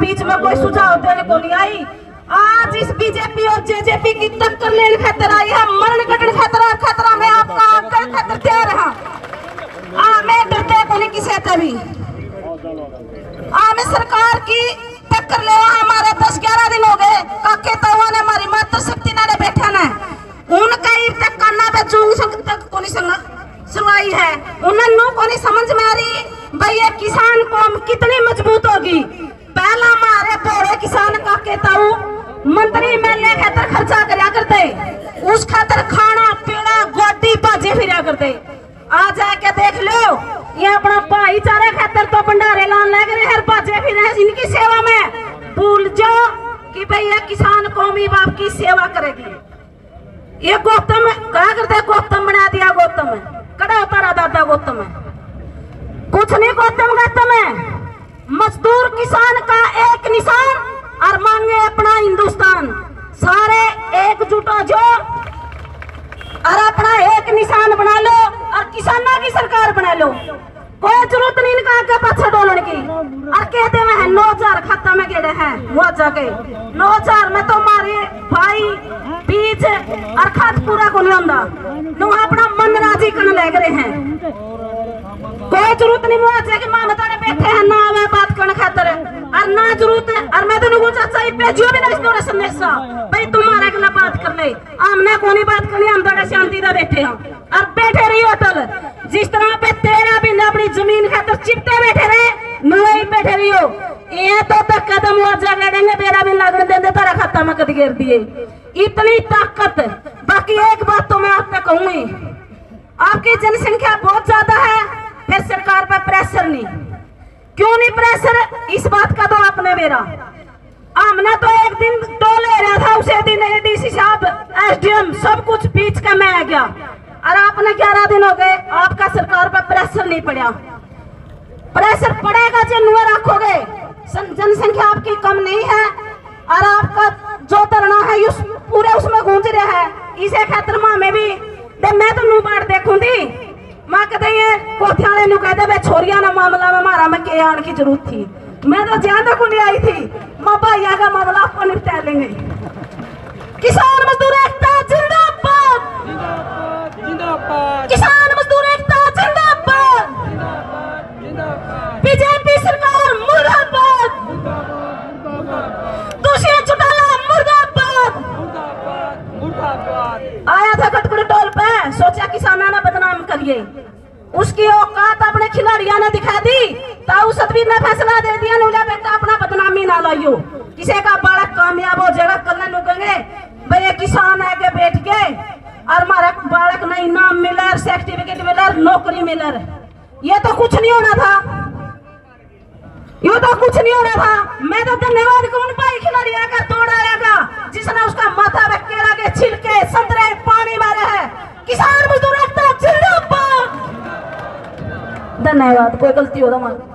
बीच में कोई सुझाव देने को नहीं आई। आज इस बीजेपी और जेजेपी की टक्कर लेने खातर आई है, मरण कटन खतरा में आपका आकर खातर तैयार है। मैं डरते को नहीं किसी तभी मैं सरकार की टक्कर ले हमारे 10-11 दिन हो गए काके तवा ने हमारी मातृ शक्ति ने बैठा ना उनका ही तक काना पे चूंग तक को नहीं सुनवाई है। उन्हें नो को नहीं समझ में आ रही भाई ये किसान कौम कितनी मजबूत होगी। पहला हमारे पूरे किसान काके ताऊ मंत्री एमएलए खातर खर्चा करा करते, उस खातर खाना पीना गोटी बाजे फिरा करते। आज आके देख लो ये अपना भाईचारे खातर तो भंडारे लान लग रहे हैं, बाजे फिर इनकी सेवा में भूल जाओ कि भाई ये किसान कौमी बाप की सेवा करेगी। ये गौतम क्या करते, गौतम बना दिया, गौतम कड़ा उतारा दादा गौतम कुछ नहीं, गौतम है मजदूर किसान का एक निशान और मांगे अपना हिंदुस्तान। सारे एकजुट हो जाओ और अपना एक निशान बना लो और किसानों की सरकार बना लो। कोई जरूरत नहीं इनका आगे पाछे डोलने की। और कहते हैं 9,000 खाता में गेड़े हैं मुआवजा के 9,000 में तो हमारे भाई बीज और खाद पूरा को नहीं होता, नो अपना मन राजी करने लग रहे हैं। कोई जरूरत नहीं मुआवजे की मां बताने बैठे हैं ना आवे बात करने खातर और ना जरूरत है। और मैं तो चाचा भेजियो भी नहीं इसको संदेशा भाई तुम्हारे के बात कर ले, हमने कोनी बात करनी, हम थोड़ा शांति से बैठे हैं और बैठे रही होटल जिस तरह पे 13 भी अपनी जमीन खातर चिपटे बैठे रहे नहीं बैठे रही हो। ये तो तक कदम मुआवजा करेंगे बेरा भी लगने देंगे तारा खाता में कद गिर दिए इतनी ताकत। बाकी एक बात तो मैं आप पे कहूंगी, आपकी जनसंख्या बहुत ज्यादा है फिर सरकार पर प्रेशर नहीं, क्यों नहीं प्रेशर, इस बात का तो आपने मेरा हमने तो एक दिन टोल ले रहा था, उसे दिन एडीसी साहब एसडीएम सब कुछ बीच का मैं आ गया और आपने 11 दिन हो गए आपका सरकार पर प्रेशर नहीं पड़ा। प्रेशर पड़ेगा जो नुआ रखोगे, जनसंख्या आपकी कम नहीं है और आपका जो धरना है उस पूरे उसमें गूंज रहा है। इसे खातर मां में भी मैं तो नू बाढ़ देखूंगी मां कहते कोठियाले नु कहते वे छोरिया ना मामला में हमारा में के आने की जरूरत थी, मैं तो ज्यादा को नहीं आई थी, मां भैया का मामला आपको निपटा लेंगे। किसान मजदूर एकता जिंदाबाद, किसान मजदूर एकता जिंदाबाद, बीजेपी सरकार मुर्दाबाद, दोषी चौटाला मुर्दाबाद। आया था कटकुड़ टोल पे, सोचा किसाना ना बदनाम करिए, उसकी औकात अपने खिलाड़ियों ने दिखा दी, ताऊ सतवीर ने फैसला दे दिया नूला बेटा अपना बदनामी ना लाइयो, किसी का बालक कामयाब हो जाएगा कल लुकेंगे भाई किसान आके बैठ के और हमारा बालक ना इनाम मिले, सर्टिफिकेट मिले, नौकरी मिले, ये तो कुछ नहीं होना था, ये तो कुछ नहीं होना था। मैं तो धन्यवाद करूं भाई खिलाड़ियों का तोड़ाएगा जिसने उसका माथा में केला के छिलके संतरे पानी मारे है। किसान मजदूर एकता जिंदाबाद। धन्यवाद, कोई गलती हो तो